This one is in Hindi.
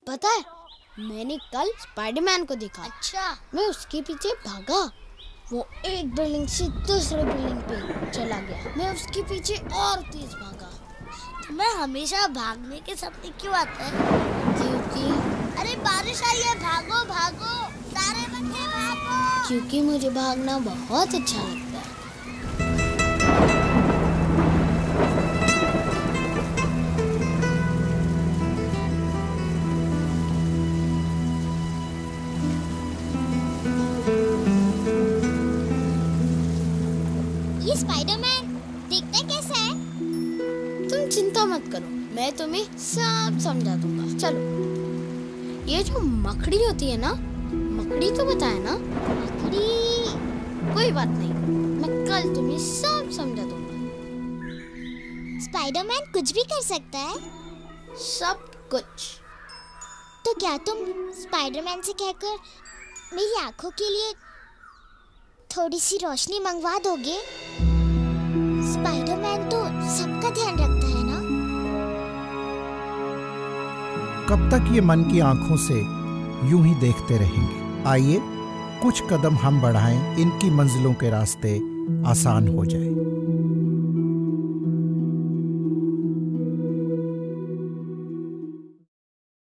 पता है, मैंने कल स्पाइडरमैन को देखा। अच्छा, मैं उसके पीछे भागा, वो एक बिल्डिंग से दूसरे बिल्डिंग पे चला गया। मैं उसके पीछे और तेज भागा। तुम्हें हमेशा भागने के सपने क्यों आते हैं? क्योंकि अरे बारिश आई है, भागो भागो, सारे बच्चे भागो। क्योंकि मुझे भागना बहुत अच्छा लगता है। ये स्पाइडरमैन दिखता कैसा है? तुम चिंता मत करो, मैं तुम्हें सब समझा दूंगा। चलो, ये जो मकड़ी होती है ना, मकड़ी तो पता है ना? मकड़ी? कोई बात नहीं, मैं कल तुम्हें सब समझा दूंगा। स्पाइडरमैन कुछ भी कर सकता है? सब कुछ। तो क्या तुम स्पाइडरमैन से कहकर मेरी आंखों के लिए थोड़ी सी रोशनी मंगवा दोगे? स्पाइडरमैन तो सबका ध्यान रखता है ना? कब तक ये मन की आंखों से यूं ही देखते रहेंगे? आइए कुछ कदम हम बढ़ाएं, इनकी मंजिलों के रास्ते आसान हो जाए।